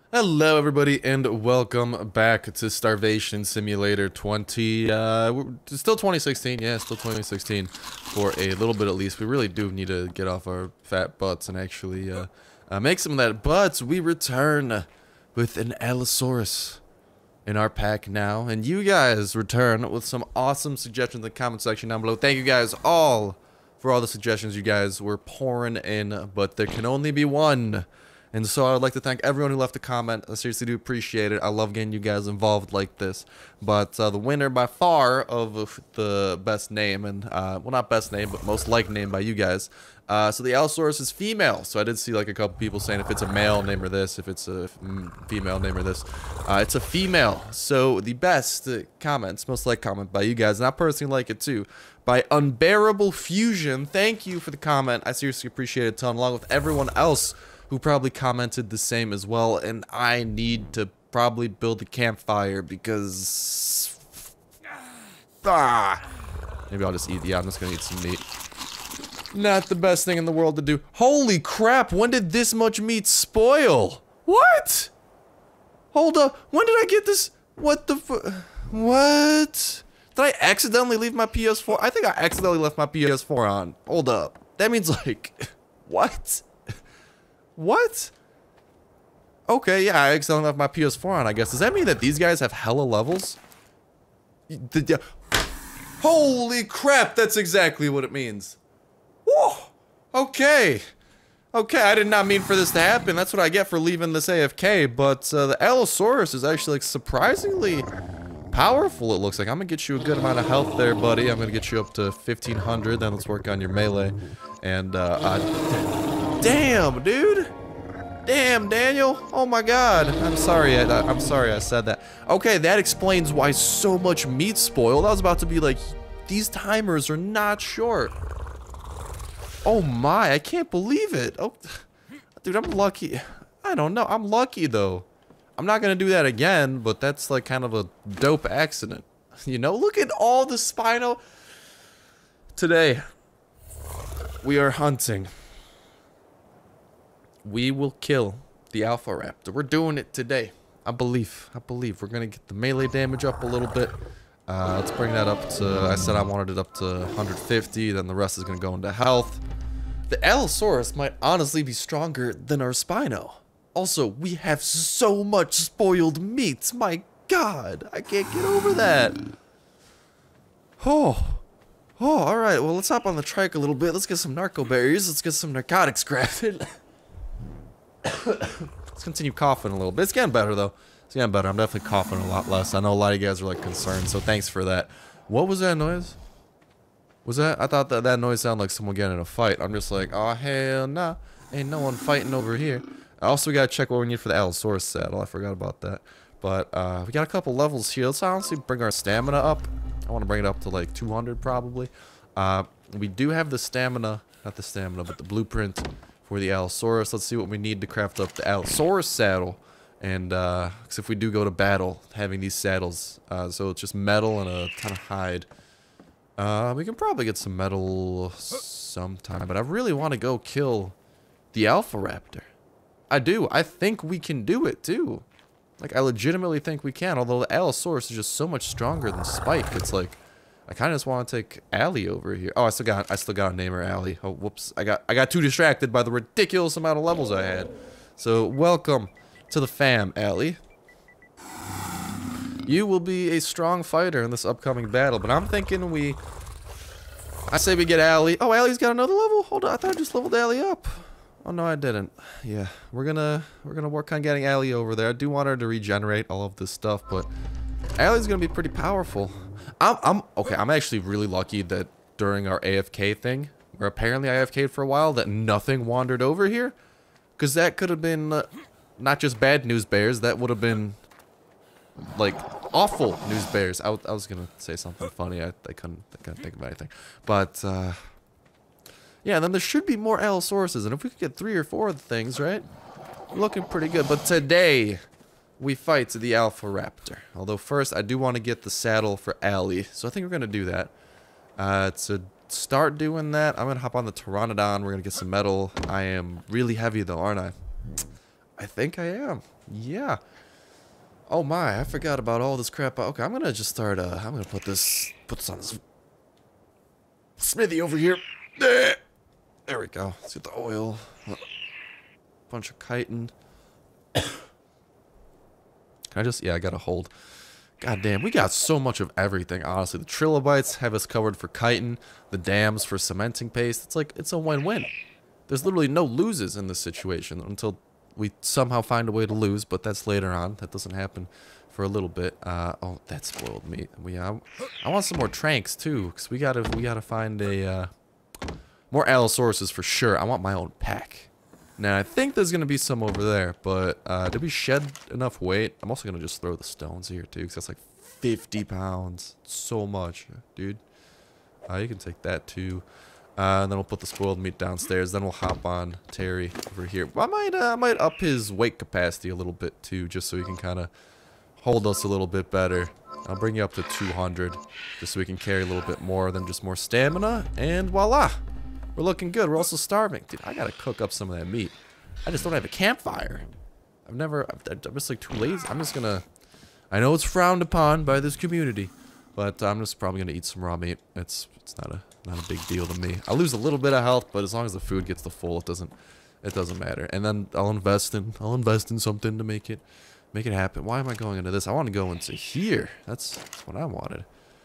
Hello everybody and welcome back to Starvation Simulator 20, still 2016, yeah, still 2016, for a little bit at least. We really do need to get off our fat butts and actually, make some of that, but we return with an Allosaurus in our pack now, and you guys return with some awesome suggestions in the comment section down below. Thank you guys all for all the suggestions you guys were pouring in, but there can only be one. And so I would like to thank everyone who left a comment. I seriously do appreciate it. I love getting you guys involved like this. But the winner by far of the best name, and well, not best name, but most liked name by you guys. So the Allosaurus is female. So I did see like a couple people saying if it's a male, name her this. If it's a female, name her this. It's a female. So the best comments, most liked comment by you guys, and I personally like it too, by Unbearable Fusion. Thank you for the comment. I seriously appreciate it a ton, along with everyone else who probably commented the same as well. And I need to probably build a campfire because maybe I'll just eat. Yeah, I'm just gonna eat some meat. Not the best thing in the world to do. Holy crap, when did this much meat spoil? What? Hold up, when did I get this? What the what? Did I accidentally leave my PS4? I think I accidentally left my PS4 on. Hold up, that means like what? What? Okay, yeah, I accidentally left my PS4 on, I guess. Does that mean that these guys have hella levels? Holy crap, that's exactly what it means. Whoa! Okay. Okay, I did not mean for this to happen. That's what I get for leaving this AFK, but the Allosaurus is actually like surprisingly powerful, it looks like. I'm gonna get you a good amount of health there, buddy. I'm gonna get you up to 1500, then let's work on your melee. And, damn, dude. Damn, Daniel. Oh my god. I'm sorry I said that. Okay, that explains why so much meat spoiled. I was about to be like, these timers are not short. Oh my, I can't believe it. Oh, dude, I'm lucky. I don't know. I'm lucky though. I'm not gonna do that again, but that's like kind of a dope accident. You know, look at all the spino. Today, we are hunting. We will kill the Alpha Raptor. We're doing it today. I believe. We're gonna get the melee damage up a little bit. Let's bring that up to, I said I wanted it up to 150, then the rest is gonna go into health. The Allosaurus might honestly be stronger than our Spino. Also, we have so much spoiled meat. My god, I can't get over that. Oh, alright, well let's hop on the trike a little bit. Let's get some narco berries. Let's get some narcotics crafted. Let's continue coughing a little bit. It's getting better though. It's getting better. I'm definitely coughing a lot less. I know a lot of you guys are like concerned, so thanks for that. What was that noise? Was that? I thought that noise sounded like someone getting in a fight. I'm just like, oh hell nah, ain't no one fighting over here. Also, we gotta check what we need for the Allosaurus saddle. I forgot about that. But we got a couple levels here. Let's honestly bring our stamina up. I want to bring it up to like 200 probably. We do have the stamina, not the stamina, but the blueprint for the Allosaurus. Let's see what we need to craft up the Allosaurus saddle. And because if we do go to battle, having these saddles, so it's just metal and a ton of hide. We can probably get some metal sometime, but I really want to go kill the Alpha Raptor. I do. I think we can do it too. Like, I legitimately think we can, although the Allosaurus is just so much stronger than Spike. It's like, I kind of just want to take Allie over here. Oh, I still got to name her Allie. Oh, whoops. I got too distracted by the ridiculous amount of levels I had. So, welcome to the fam, Allie. You will be a strong fighter in this upcoming battle, but I'm thinking I say we get Allie. Oh, Allie's got another level? Hold on, I thought I just leveled Allie up. Oh no, I didn't. Yeah, we're gonna work on getting Allie over there. I do want her to regenerate all of this stuff, but Allie's gonna be pretty powerful. Okay. I'm actually really lucky that during our AFK thing, where apparently I AFK'd for a while, that nothing wandered over here, because that could have been not just bad news bears. That would have been like awful news bears. I was gonna say something funny. I couldn't think of anything, but. Yeah, and then there should be more Allosauruses, and if we could get 3 or 4 of the things, right? Looking pretty good. But today, we fight the Alpha Raptor. Although first, I do want to get the saddle for Allie, so I think we're going to do that. To start doing that, I'm going to hop on the Pteranodon. We're going to get some metal. I am really heavy, though, aren't I? I think I am. Yeah. Oh my, I forgot about all this crap. Okay, I'm gonna just start, I'm gonna put this on this smithy over here. There we go. Let's get the oil. Bunch of chitin. Can I just, yeah, I gotta hold. God damn, we got so much of everything, honestly. The trilobites have us covered for chitin, the dams for cementing paste. It's like, it's a win-win. There's literally no loses in this situation until we somehow find a way to lose, but that's later on. That doesn't happen for a little bit. Oh, that's spoiled meat. I want some more tranks too, because we gotta find a more allosauruses for sure. I want my own pack. Now I think there's gonna be some over there, but did we shed enough weight? I'm also gonna just throw the stones here too, because that's like 50 pounds. So much, dude. You can take that too. And then we'll put the spoiled meat downstairs. Then we'll hop on Terry over here. I might up his weight capacity a little bit too, just so he can kind of hold us a little bit better. I'll bring you up to 200, just so we can carry a little bit more than just more stamina. And voila, we're looking good. We're also starving, dude. I gotta cook up some of that meat. I just don't have a campfire. I'm just like too lazy. I'm just gonna. I know it's frowned upon by this community, but I'm just probably gonna eat some raw meat. It's not a big deal to me. I lose a little bit of health, but as long as the food gets to full, it doesn't matter. And then I'll invest in something to make it happen. Why am I going into this? I want to go into here. That's what I wanted.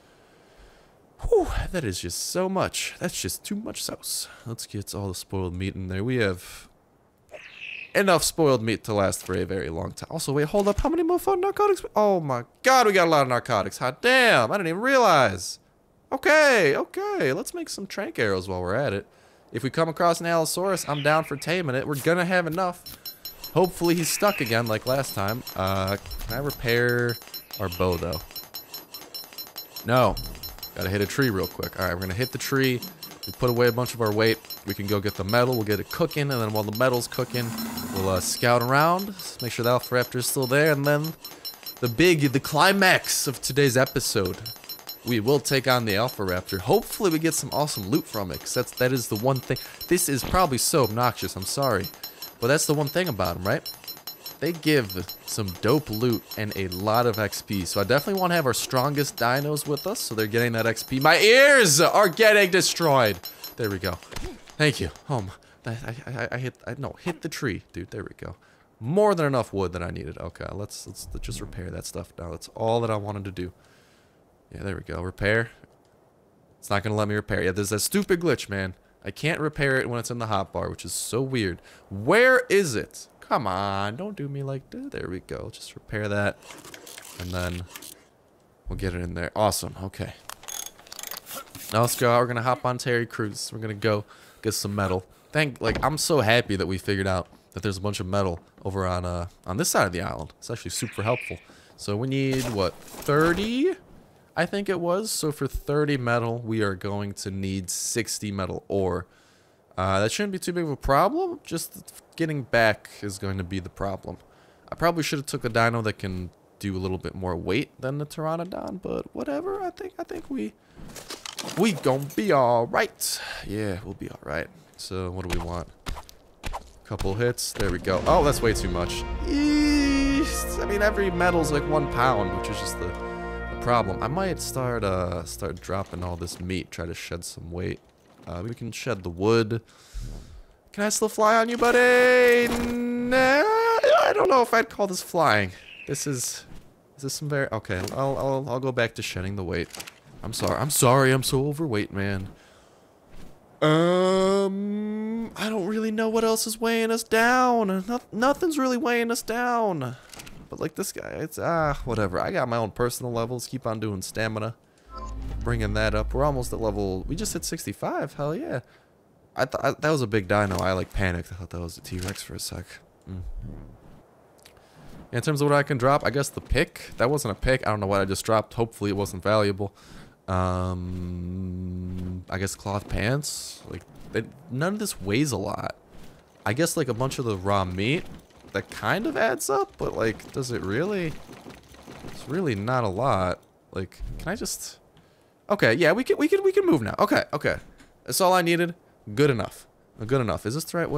Whew, that is just so much. That's just too much sauce. Let's get all the spoiled meat in there. We have enough spoiled meat to last for a very long time. Also, wait, hold up. How many more fun narcotics? Oh my god, we got a lot of narcotics. Hot damn, I didn't even realize. Okay, let's make some trank arrows while we're at it. If we come across an Allosaurus, I'm down for taming it. We're gonna have enough. Hopefully he's stuck again like last time. Can I repair our bow though? No. Gotta hit a tree real quick. Alright, we're gonna hit the tree. We put away a bunch of our weight. We can go get the metal. We'll get it cooking, and then while the metal's cooking, we'll scout around. Make sure the Alpha Raptor is still there, and then the climax of today's episode. We will take on the Alpha Raptor. Hopefully we get some awesome loot from it, because that is the one thing. This is probably so obnoxious, I'm sorry. But that's the one thing about them, right? They give some dope loot and a lot of XP. So I definitely want to have our strongest dinos with us, so they're getting that XP. My ears are getting destroyed. There we go. Thank you. Hit the tree, dude. There we go. More than enough wood that I needed. Okay, let's just repair that stuff now. That's all that I wanted to do. Yeah, there we go. Repair. It's not going to let me repair. Yeah, there's that stupid glitch, man. I can't repair it when it's in the hotbar, which is so weird. Where is it? Come on, don't do me like that. There we go. Just repair that. And then we'll get it in there. Awesome. Okay. Now let's go. We're going to hop on Terry Crews. We're going to go get some metal. I'm so happy that we figured out that there's a bunch of metal over on this side of the island. It's actually super helpful. So we need, what, 30? I think it was. So for 30 metal, we are going to need 60 metal ore. That shouldn't be too big of a problem. Just getting back is going to be the problem. I probably should have took a dino that can do a little bit more weight than the Pteranodon, but whatever. I think we gonna be all right. Yeah, we'll be all right. So what do we want? Couple hits. There we go. Oh, that's way too much. I mean, every metal's like 1 pound, which is just the problem. I might start dropping all this meat, try to shed some weight. We can shed the wood. Can I still fly on you, buddy? Nah, I don't know if I'd call this flying. Is this some very okay? I'll go back to shedding the weight. I'm sorry. I'm so overweight, man. I don't really know what else is weighing us down. Nothing's really weighing us down. But like this guy, it's whatever. I got my own personal levels. Keep on doing stamina. Bringing that up. We're almost at level. We just hit 65. Hell yeah. I thought that was a big dino. I like panicked. I thought that was a T-Rex for a sec. In terms of what I can drop, I guess the pick. That wasn't a pick. I don't know what I just dropped. Hopefully it wasn't valuable. I guess cloth pants. Like none of this weighs a lot. I guess like a bunch of the raw meat. That kind of adds up, but like, does it really? It's really not a lot. Like, can I just? Okay, yeah, we can move now. Okay. That's all I needed. Good enough. Good enough. Is this the right way?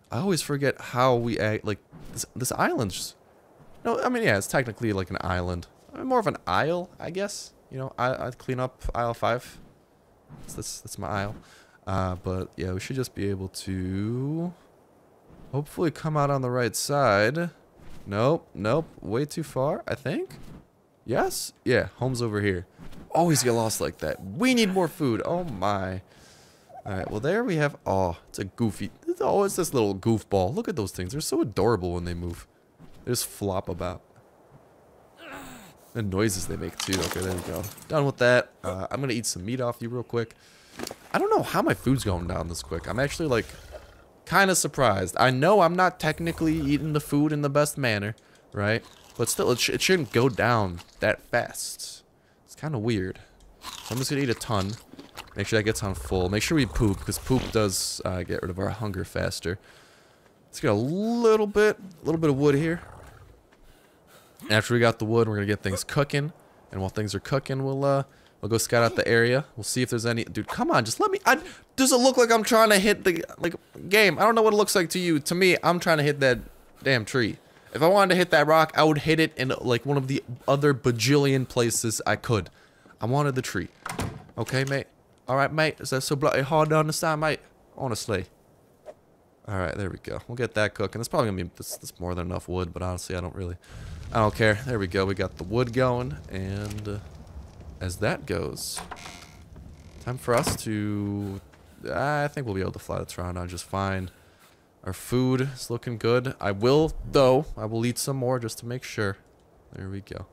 I always forget how we act. Like, this island's... No, I mean, yeah, it's technically like an island. I mean, more of an isle, I guess. You know, I'd clean up aisle 5. That's my aisle. But, yeah, we should just be able to... hopefully come out on the right side. Nope, nope. Way too far, I think. Yes? Yeah, home's over here. Always get lost like that. We need more food. Oh, my. Alright, well, there we have... oh, it's a goofy... oh, it's this little goofball. Look at those things. They're so adorable when they move. They just flop about. The noises they make, too. Okay, there we go. Done with that. I'm going to eat some meat off you real quick. I don't know how my food's going down this quick. I'm actually, like... kind of surprised. I know I'm not technically eating the food in the best manner, right? But still, it shouldn't go down that fast. It's kind of weird. So I'm just gonna eat a ton. Make sure that gets on full. Make sure we poop, because poop does get rid of our hunger faster. Let's get a little bit of wood here. After we got the wood, we're gonna get things cooking. And while things are cooking, we'll go scout out the area. We'll see if there's any... dude, come on, just let me... does it look like I'm trying to hit the... like, game? I don't know what it looks like to you. To me, I'm trying to hit that damn tree. If I wanted to hit that rock, I would hit it in, like, one of the other bajillion places I could. I wanted the tree. Okay, mate? Alright, mate? Is that so bloody hard to understand, mate? Honestly. Alright, there we go. We'll get that cooking. It's probably gonna be... that's more than enough wood, but honestly, I don't care. There we go. We got the wood going, and... as that goes, time for us to... I think we'll be able to fly the Tron on just fine. Our food is looking good. I will eat some more just to make sure. There we go.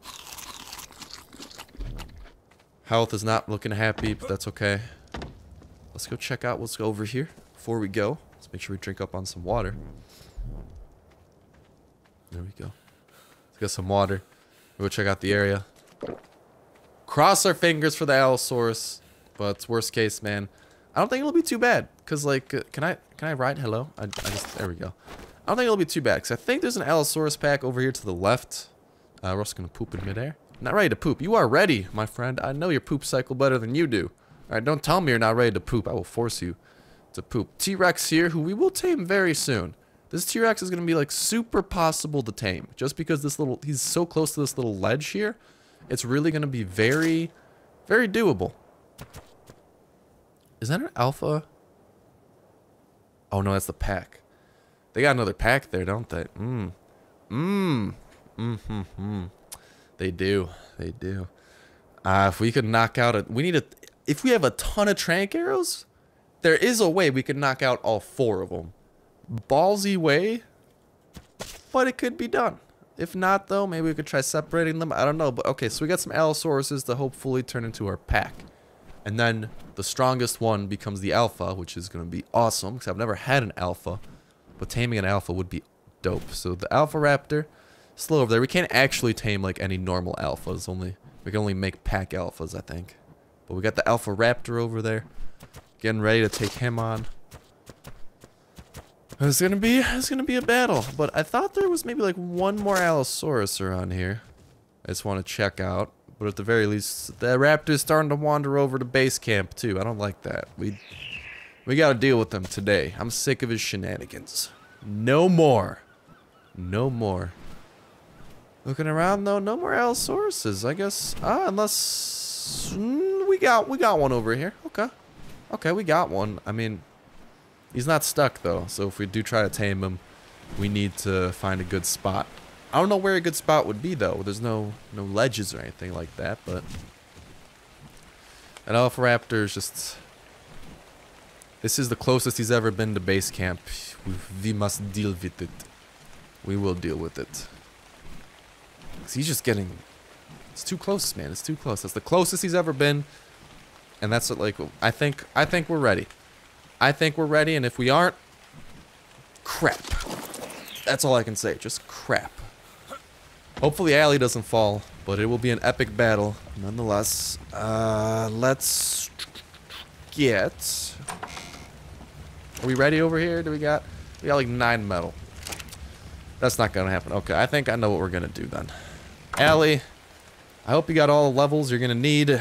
Health is not looking happy, but that's okay. Let's go check out what's over here before we go. Let's make sure we drink up on some water. There we go. Let's get some water. We'll go check out the area. Cross our fingers for the Allosaurus, but it's worst case, man. I don't think it'll be too bad, cause like, can I write hello? I just, there we go. I don't think it'll be too bad, cause I think there's an Allosaurus pack over here to the left. We're also gonna poop in midair. Not ready to poop. You are ready, my friend. I know your poop cycle better than you do. All right, don't tell me you're not ready to poop. I will force you to poop. T-Rex here, who we will tame very soon. This T-Rex is gonna be like super possible to tame, just because he's so close to this little ledge here. It's really going to be very, very doable. Is that an alpha? Oh, no, that's the pack. They got another pack there, don't they? They do. They do. If we could knock out if we have a ton of trank arrows, there is a way we could knock out all 4 of them. Ballsy way, but it could be done. If not, though, maybe we could try separating them. I don't know. But okay, so we got some Allosauruses to hopefully turn into our pack. And then the strongest one becomes the alpha, which is going to be awesome. Because I've never had an alpha. But taming an alpha would be dope. So the Alpha Raptor, still over there. We can't actually tame like any normal alphas. We can only make pack alphas, I think. But we got the Alpha Raptor over there. Getting ready to take him on. It's gonna be a battle, but I thought there was maybe like one more Allosaurus around here. I just want to check out, but at the very least, the Raptor's starting to wander over to base camp too. I don't like that. We gotta deal with them today. I'm sick of his shenanigans. No more. No more. Looking around though, no more Allosauruses. I guess, unless we got one over here. Okay, okay, we got one. I mean. He's not stuck, though, so if we do try to tame him, we need to find a good spot. I don't know where a good spot would be, though. There's no ledges or anything like that, but... that Alpha Raptor is just... this is the closest he's ever been to base camp. We must deal with it. We will deal with it. 'Cause he's just getting... it's too close, man. It's too close. That's the closest he's ever been. And that's what, like, I think we're ready. I think we're ready, and if we aren't, crap. That's all I can say, just crap. Hopefully Allie doesn't fall, but it will be an epic battle nonetheless. Let's get... are we ready over here? We got like 9 metal. That's not gonna happen. Okay, I think I know what we're gonna do then. Allie, I hope you got all the levels you're gonna need.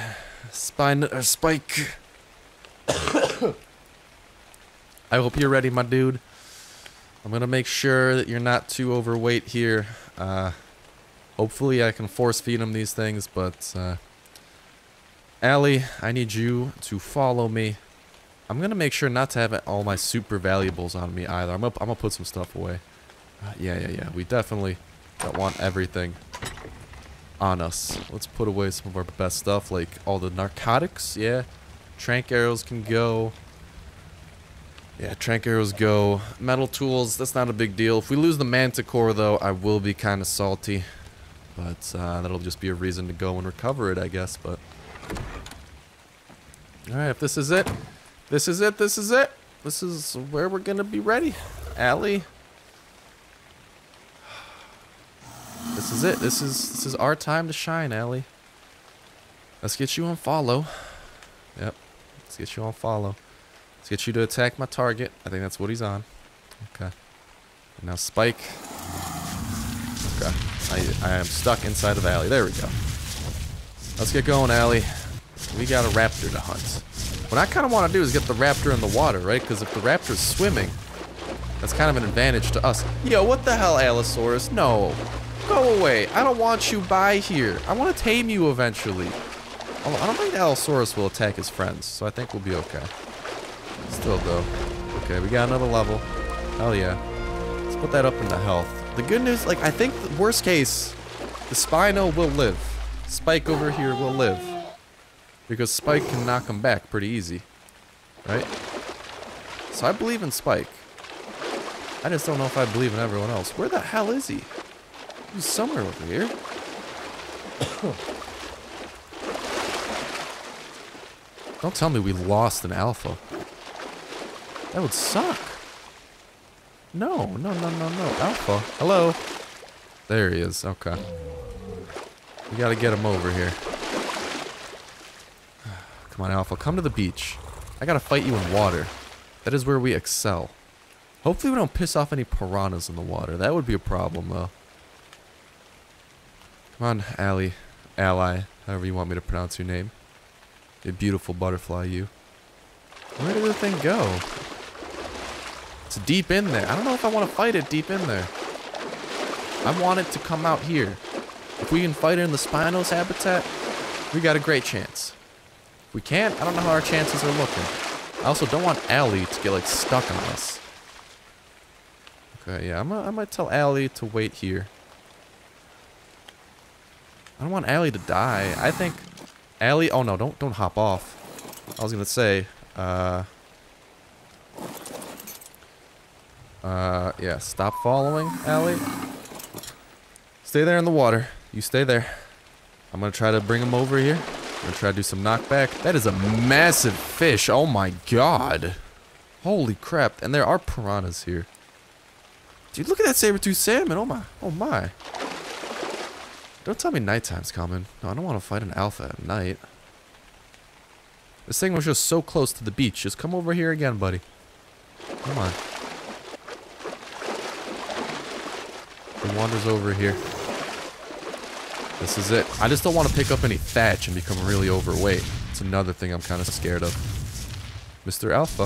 Spike. I hope you're ready, my dude. I'm gonna make sure that you're not too overweight here. Hopefully I can force feed him these things, but Allie, I need you to follow me. I'm gonna make sure not to have all my super valuables on me either. I'm gonna put some stuff away. Yeah. We definitely don't want everything on us. Let's put away some of our best stuff, like all the narcotics. Yeah, trank arrows can go. Yeah, trank arrows go. Metal tools, that's not a big deal. If we lose the manticore, though, I will be kind of salty. But that'll just be a reason to go and recover it, I guess. But alright, if this is it, this is it. This is where we're gonna be ready. Allie. This is it. This is our time to shine, Allie. Let's get you on follow. Yep. Let's get you on follow. Let's get you to attack my target. I think that's what he's on. Okay. And now Spike. Okay. I am stuck inside of Allie. There we go. Let's get going, Allie. We got a raptor to hunt. What I kind of want to do is get the raptor in the water, right? Because if the raptor's swimming, that's kind of an advantage to us. Yo, what the hell, Allosaurus? No. Go away. I don't want you by here. I want to tame you eventually. I don't think the Allosaurus will attack his friends, so I think we'll be okay. Still, though. Okay, we got another level. Hell yeah. Let's put that up into health. The good news, like, I think the worst case, the Spino will live. Spike over here will live. Because Spike can knock him back pretty easy. Right? So I believe in Spike. I just don't know if I believe in everyone else. Where the hell is he? He's somewhere over here. Don't tell me we lost an alpha. That would suck. No. Alpha. Hello. There he is. Okay. We gotta get him over here. Come on, Alpha. Come to the beach. I gotta fight you in water. That is where we excel. Hopefully we don't piss off any piranhas in the water. That would be a problem, though. Come on, Allie. Ally. However you want me to pronounce your name. You beautiful butterfly, you. Where did the thing go? It's deep in there. I don't know if I want to fight it deep in there. I want it to come out here. If we can fight it in the Spino's habitat, we got a great chance. If we can't, I don't know how our chances are looking. I also don't want Allie to get, like, stuck on us. Okay, yeah, I might tell Allie to wait here. I don't want Allie to die. I think Allie... Oh, no, don't hop off. I was gonna say, yeah, stop following, Allie. Stay there in the water. You stay there. I'm gonna try to bring him over here. I'm gonna try to do some knockback. That is a massive fish. Oh my god. Holy crap. And there are piranhas here. Dude, look at that saber-tooth salmon. Oh my. Oh my. Don't tell me nighttime's coming. No, I don't want to fight an alpha at night. This thing was just so close to the beach. Just come over here again, buddy. Come on. He wanders over here. This is it. I just don't want to pick up any thatch and become really overweight. It's another thing I'm kind of scared of. Mr. Alpha.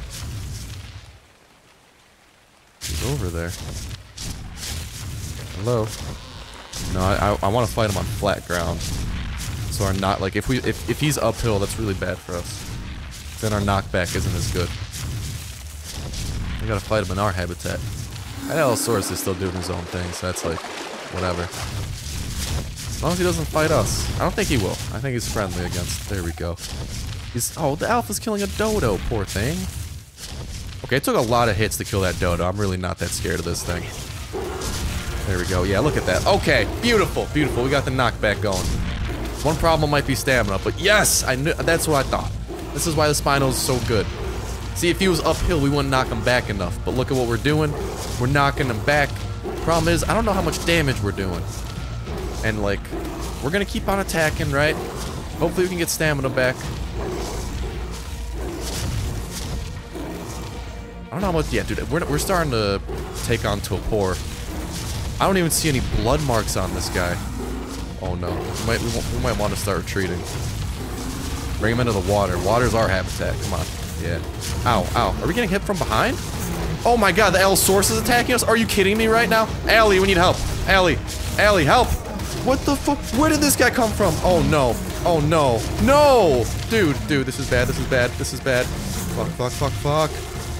He's over there. Hello. No, I want to fight him on flat ground. So our not like if he's uphill, that's really bad for us. Then our knockback isn't as good. We gotta fight him in our habitat. That Allosaurus is still doing his own thing, so that's like whatever. As long as he doesn't fight us. I don't think he will. I think he's friendly against. There we go. Oh, the alpha's killing a dodo, poor thing. Okay, it took a lot of hits to kill that dodo. I'm really not that scared of this thing. There we go. Yeah, look at that. Okay, beautiful, beautiful. We got the knockback going. One problem might be stamina, but yes, I knew. That's what I thought. This is why the Spino's so good. See, if he was uphill, we wouldn't knock him back enough. But look at what we're doing. We're knocking him back. Problem is, I don't know how much damage we're doing. And like, we're gonna keep on attacking, right? Hopefully we can get stamina back. I don't know how much. Yeah, dude, we're starting to take on Torpor. I don't even see any blood marks on this guy. Oh no, we might want to start retreating. Bring him into the water. Water's our habitat. Come on. Yeah. Ow, ow. Are we getting hit from behind? Oh my god, the Allosaurus is attacking us? Are you kidding me right now? Allie, we need help. Allie, help. What the fuck? Where did this guy come from? Oh no. Oh no. No! Dude, this is bad, this is bad, this is bad. Fuck.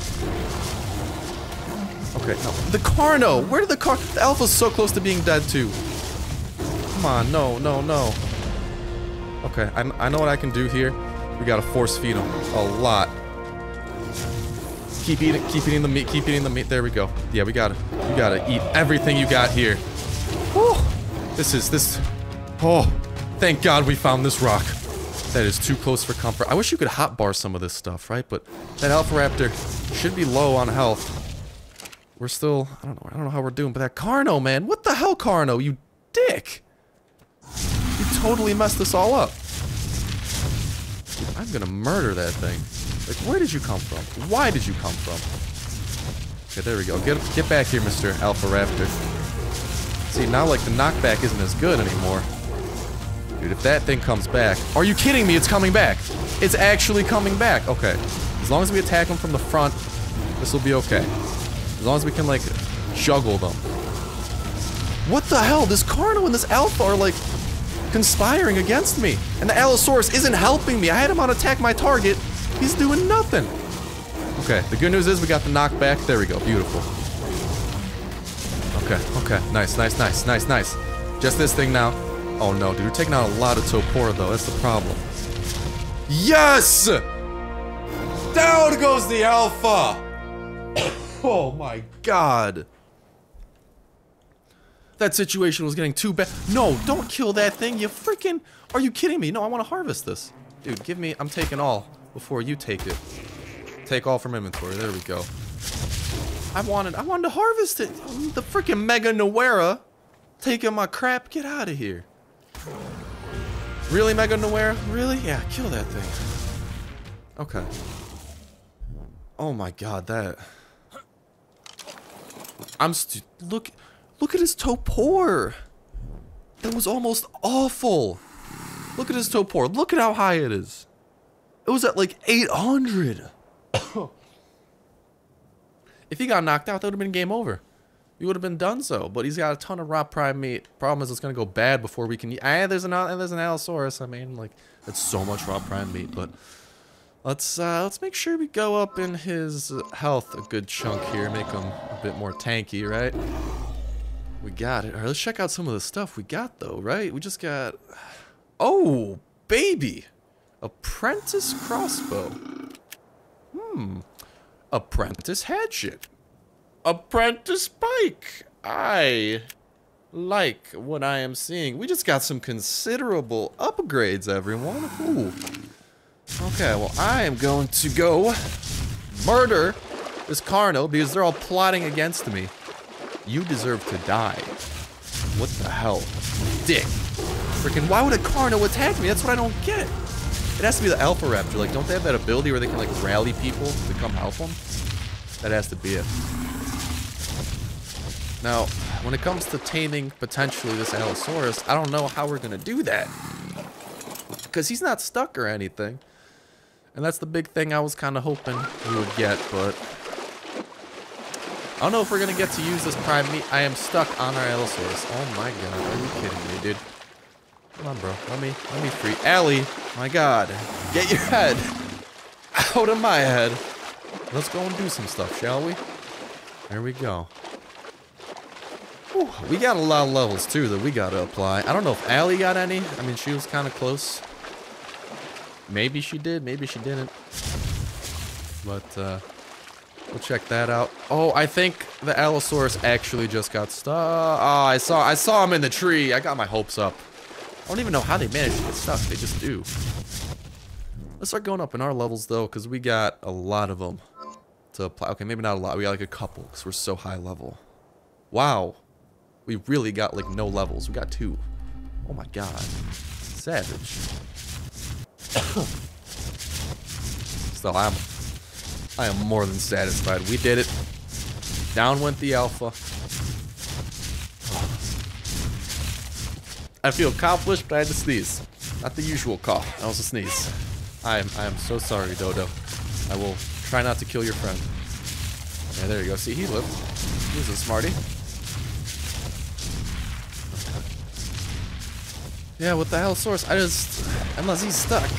Okay, no. The Carno! Where did the Alpha's so close to being dead too. Come on, no. Okay, I know what I can do here. We gotta force feed him a lot. Keep eating the meat, there we go. Yeah, you gotta eat everything you got here. Whew. Oh, thank God we found this rock. That is too close for comfort. I wish you could hotbar some of this stuff, right? But that Alpha Raptor should be low on health. We're still, I don't know how we're doing, but that Carno, man, what the hell, Carno, you dick? You totally messed this all up. Dude, I'm gonna murder that thing. Like, where did you come from? Why did you come from? Okay, there we go. Get back here, Mr. Alpha Raptor. See, now, like, the knockback isn't as good anymore. Dude, if that thing comes back... Are you kidding me? It's coming back. It's actually coming back. Okay. As long as we attack them from the front, this will be okay. As long as we can, like, juggle them. What the hell? This Carno and this Alpha are, like, conspiring against me. And the Allosaurus isn't helping me. I had him on attack my target. He's doing nothing. Okay, the good news is we got the knockback. There we go. Beautiful. Okay. Nice. Just this thing now. Oh no, dude, we're taking out a lot of Topor though. That's the problem. Yes! Down goes the Alpha! Oh my god. That situation was getting too bad. No, don't kill that thing, you freaking... Are you kidding me? No, I want to harvest this. Dude, give me... I'm taking all before you take it. Take all from inventory. There we go. I wanted to harvest it. The freaking Mega Nuera taking my crap. Get out of here. Really, Mega Nuera? Really? Yeah, kill that thing. Okay. Oh my god, that... Look at his Topor. That was almost awful. Look at his Topor. Look at how high it is. It was at like 800. If he got knocked out, that would have been game over. We would have been done so. But he's got a ton of raw prime meat. Problem is, it's gonna go bad before we can eat. There's an Allosaurus. I mean, like, it's so much raw prime meat. But let's make sure we go up in his health a good chunk here. Make him a bit more tanky, right? We got it. All right, let's check out some of the stuff we got, though, right? We just got... Oh, baby! Apprentice crossbow. Apprentice hatchet. Apprentice pike. I like what I am seeing. We just got some considerable upgrades, everyone. Ooh. Okay, well, I am going to go murder this Carno because they're all plotting against me. You deserve to die. What the hell? Dick. Freaking, why would a Carno attack me? That's what I don't get. It has to be the Alpha Raptor. Like, don't they have that ability where they can, like, rally people to come help them? That has to be it. Now, when it comes to taming, potentially, this Allosaurus, I don't know how we're going to do that. Because he's not stuck or anything. And that's the big thing I was kind of hoping we would get, but... I don't know if we're going to get to use this prime meat. I am stuck on our Allosaurus. Oh my god, are you kidding me, dude? Come on, bro. Let me free. Allie, my god. Get your head out of my head. Let's go and do some stuff, shall we? There we go. Whew, we got a lot of levels, too, that we got to apply. I don't know if Allie got any. I mean, she was kind of close. Maybe she did. Maybe she didn't. But, we'll check that out. Oh, I think the Allosaurus actually just got stuck. Oh, I saw him in the tree. I got my hopes up. I don't even know how they managed to get stuck. They just do. Let's start going up in our levels, though, because we got a lot of them to apply. Okay, maybe not a lot. We got, like, a couple, because we're so high level. Wow. We really got, like, no levels. We got 2. Oh, my God. Savage. Still, I am more than satisfied. We did it. Down went the Alpha. I feel accomplished, but I had to sneeze. Not the usual cough. That was a sneeze. I am so sorry, Dodo. I will try not to kill your friend. Yeah, there you go. See, he lived. He was a smarty. Yeah, what the hell, Source? Unless he's stuck.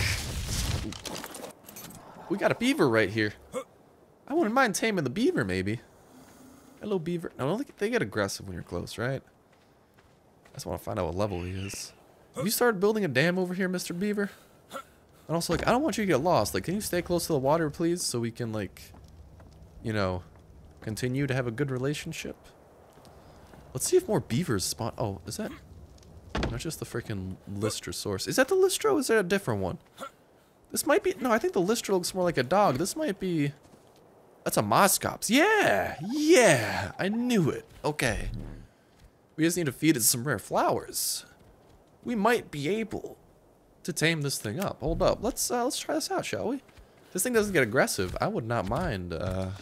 We got a beaver right here. I wouldn't mind taming the beaver, maybe. Hello, beaver. No, they get aggressive when you're close, right? I just want to find out what level he is. Have you started building a dam over here, Mr. Beaver? And also, like, I don't want you to get lost. Like, can you stay close to the water, please, so we can, like, you know, continue to have a good relationship? Let's see if more beavers spawn. Oh, is that not just the freaking Lystrosaurus? Is that the Lystro? Or is there a different one? This might be. No, I think the Lystro looks more like a dog. This might be. That's a Moscops. Yeah, yeah, I knew it. Okay, we just need to feed it some rare flowers. We might be able to tame this thing up. Hold up, let's try this out, shall we? This thing doesn't get aggressive. I would not mind.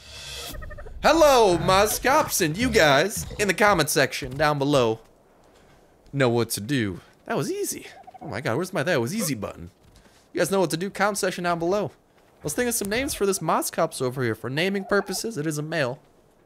Hello, Moscops, and you guys in the comment section down below know what to do. That was easy. Oh my god, where's my that was easy button? You guys know what to do. Comment section down below. Let's think of some names for this Moscops over here. For naming purposes, it is a male.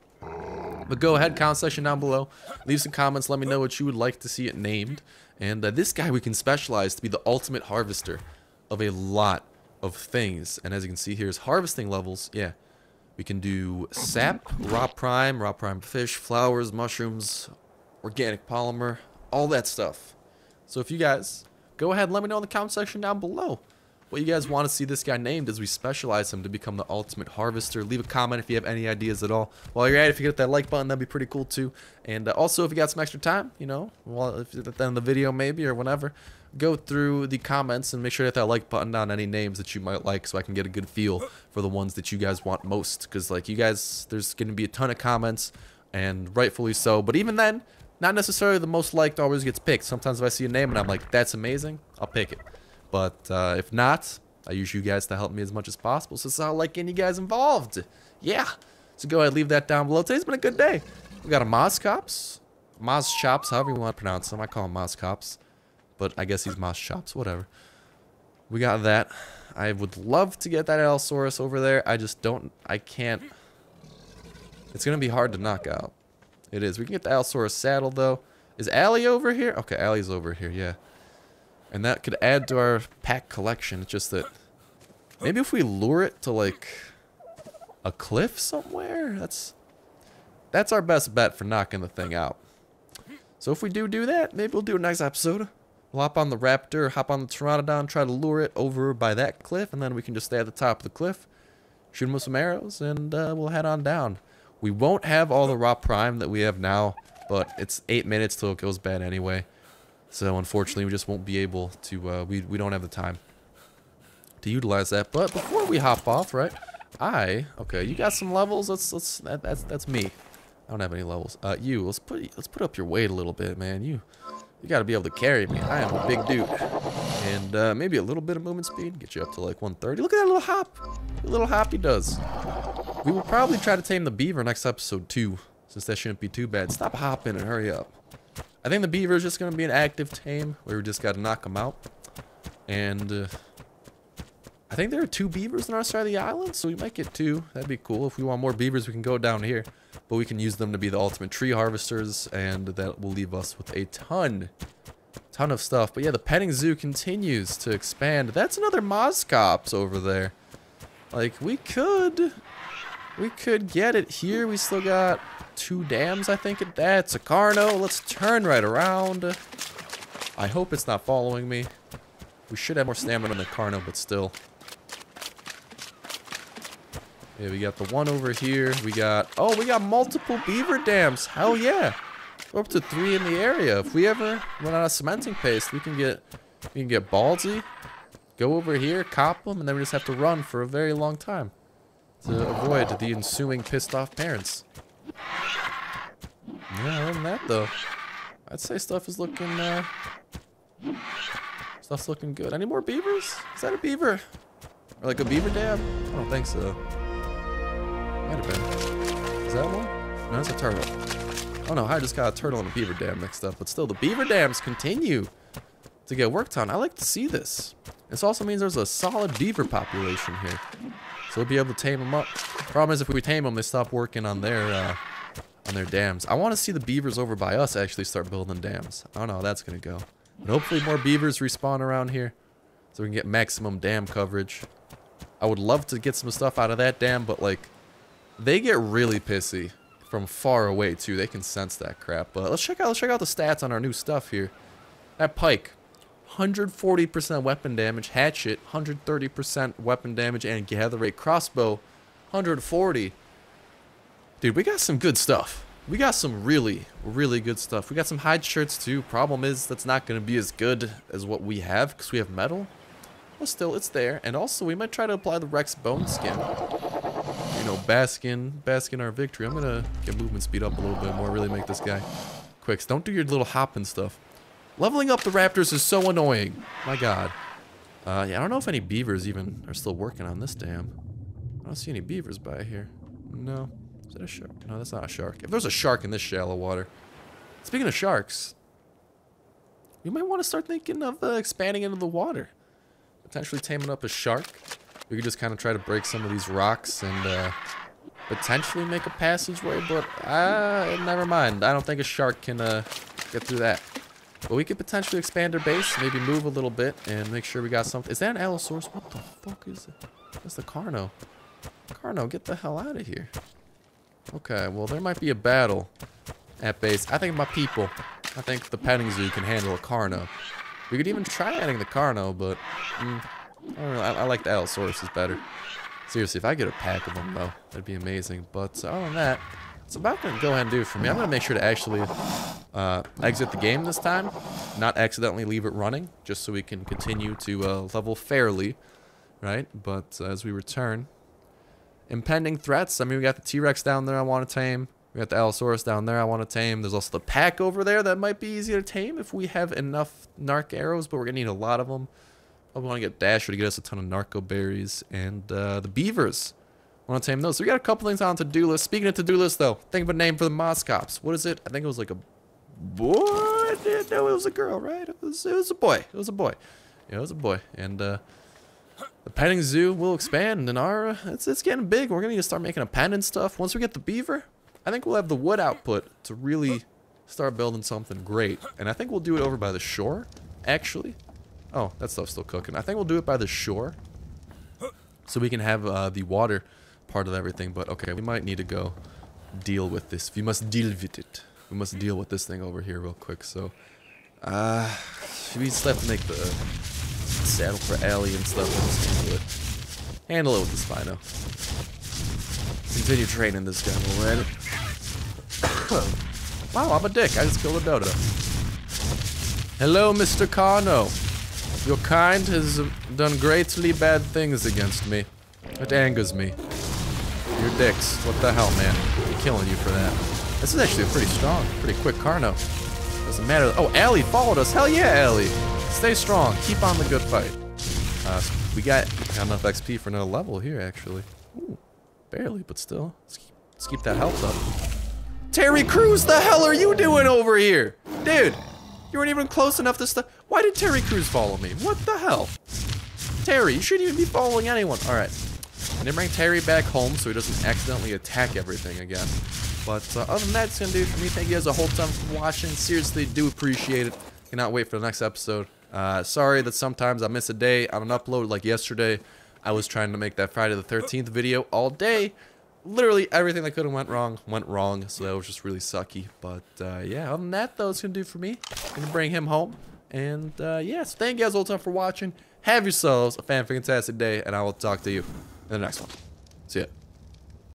But go ahead, comment section down below. Leave some comments. Let me know what you would like to see it named. And this guy we can specialize to be the ultimate harvester of a lot of things. And as you can see here, his harvesting levels, yeah. We can do sap, raw prime fish, flowers, mushrooms, organic polymer, all that stuff. So if you guys, go ahead and let me know in the comment section down below what you guys want to see this guy named as we specialize him to become the ultimate harvester. Leave a comment if you have any ideas at all. While you're at it, if you hit that like button, that'd be pretty cool too. And also, if you got some extra time, you know, well, if at the end of the video maybe or whenever, go through the comments and make sure to hit that like button on any names that you might like so I can get a good feel for the ones that you guys want most. Because, like, you guys, there's going to be a ton of comments, and rightfully so. But even then, not necessarily the most liked always gets picked. Sometimes if I see a name and I'm like, that's amazing, I'll pick it. But if not, I use you guys to help me as much as possible. So it's all like getting you guys involved. Yeah. So go ahead, leave that down below. Today's been a good day. We got a Moscops. Moschops, however you want to pronounce them. I call them Moscops. But I guess he's Moschops, whatever. We got that. I would love to get that Allosaurus over there. I just don't, I can't. It's going to be hard to knock out. It is. We can get the Allosaurus saddle, though. Is Allie over here? Okay, Allie's over here, yeah. And that could add to our pack collection. It's just that maybe if we lure it to, like, a cliff somewhere, that's our best bet for knocking the thing out. So if we do that, maybe we'll do a next episode. We'll hop on the Raptor, hop on the Pteranodon, try to lure it over by that cliff, and then we can just stay at the top of the cliff, shoot him with some arrows, and we'll head on down. We won't have all the raw prime that we have now, but it's 8 minutes till it goes bad anyway. So unfortunately, we just won't be able to. We don't have the time to utilize that. But before we hop off, right? Okay, you got some levels. That's me. I don't have any levels. Let's put up your weight a little bit, man. You got to be able to carry me. I am a big dude, and maybe a little bit of movement speed, get you up to like 130. Look at that little hop. The little hop he does. We will probably try to tame the beaver next episode too, since that shouldn't be too bad. Stop hopping and hurry up. I think the beaver is just going to be an active tame, where we just got to knock them out. And I think there are 2 beavers on our side of the island, so we might get 2. That'd be cool. If we want more beavers, we can go down here. But we can use them to be the ultimate tree harvesters, and that will leave us with a ton of stuff. But yeah, the petting zoo continues to expand. That's another Moscops over there. Like, we could get it here. We still got 2 dams, I think. That's a Carno. Let's turn right around. I hope it's not following me. We should have more stamina than the Carno, but still. Yeah, we got the one over here. We got multiple beaver dams. Hell yeah. We're up to 3 in the area. If we ever run out of cementing paste, we can get ballsy, go over here, cop them, and then we just have to run for a very long time to avoid the ensuing pissed off parents. Yeah, other than that though, I'd say stuff's looking good. Any more beavers? Is that a beaver? Or like a beaver dam? I don't think so. Might have been. Is that one? No, that's a turtle. Oh no, I just got a turtle and a beaver dam mixed up. But still, the beaver dams continue to get worked on. I like to see this. This also means there's a solid beaver population here. So we'll be able to tame them up Problem is, if we tame them, they stop working on their dams. I want to see the beavers over by us actually start building dams. I don't know how that's gonna go. But hopefully more beavers respawn around here, so we can get maximum dam coverage. I would love to get some stuff out of that dam, but like, they get really pissy from far away too. They can sense that crap. But let's check out the stats on our new stuff here. That pike, 140% weapon damage. Hatchet, 130% weapon damage, and gather rate. Crossbow, 140. Dude, we got some good stuff. We got some really, really good stuff. We got some hide shirts too. Problem is, that's not going to be as good as what we have because we have metal. But still, it's there. And also, we might try to apply the Rex bone skin. You know, bask in our victory. I'm going to get movement speed up a little bit more. Really make this guy quick. Don't do your little hopping stuff. Leveling up the raptors is so annoying. My god. Yeah, I don't know if any beavers even are still working on this dam. I don't see any beavers by here. No. Is that a shark? No, that's not a shark. If there's a shark in this shallow water. Speaking of sharks, we might want to start thinking of expanding into the water. Potentially taming up a shark. We could just kind of try to break some of these rocks and potentially make a passageway, but never mind. I don't think a shark can get through that. But we could potentially expand our base, maybe move a little bit, and make sure we got something. Is that an Allosaurus? What the fuck is it? That's the Carno. Carno, get the hell out of here. Okay, well, there might be a battle at base. I think my people. I think the petting zoo can handle a Carno. We could even try adding the Carno, but I don't know. I like the Allosaurus is better. Seriously, if I get a pack of them, though, that'd be amazing. But other than that, it's about going to go ahead and do it for me. I'm going to make sure to actually exit the game this time, not accidentally leave it running, just so we can continue to level fairly, right? But as we return, impending threats. I mean, we got the T-Rex down there I want to tame. We got the Allosaurus down there I want to tame. There's also the pack over there that might be easy to tame if we have enough narc arrows, but we're going to need a lot of them. I want to get Dasher to get us a ton of narco berries. And the beavers. I want to tame those. So we got a couple things on the to-do list. Speaking of to-do list, though, think of a name for the Moscops. What is it? I think it was like a boy. No, it was a girl, right? It was a boy. It was a boy. Yeah, it was a boy. And the petting zoo will expand, and our it's getting big. We're gonna need to start making a pen and stuff. Once we get the beaver, I think we'll have the wood output to really start building something great. And I think we'll do it over by the shore, actually. Oh, that stuff's still cooking. I think we'll do it by the shore, so we can have the water part of everything. But okay, we might need to go deal with this. We must deal with it. We must deal with this thing over here real quick. So, we just have to make the saddle for Allie and stuff. We'll just handle it. Handle it with the Spino. Continue training this guy while we're at it. Wow, I'm a dick. I just killed a dodo. Hello, Mr. Carno. Your kind has done greatly bad things against me. It angers me. You're dicks. What the hell, man? I'm killing you for that. This is actually a pretty strong, pretty quick Carno. Doesn't matter. Oh, Allie followed us. Hell yeah, Allie. Stay strong. Keep on the good fight. We got enough XP for another level here, actually. Ooh, barely, but still. Let's keep that health up. Terry Crews, the hell are you doing over here? Dude, you weren't even close enough to stuff. Why did Terry Crews follow me? What the hell? Terry, you shouldn't even be following anyone. Alright. I didn't bring Terry back home so he doesn't accidentally attack everything again. But other than that, it's going to do it for me. Thank you guys a whole ton for watching. Seriously, do appreciate it. Cannot wait for the next episode. Sorry that sometimes I miss a day on an upload like yesterday. I was trying to make that Friday the 13th video all day. Literally everything that could have went wrong, so that was just really sucky. But yeah, other than that, though, it's going to do it for me. I'm going to bring him home. And yeah, so thank you guys all the time for watching. Have yourselves a fan-fantastic day, and I will talk to you in the next one. See ya.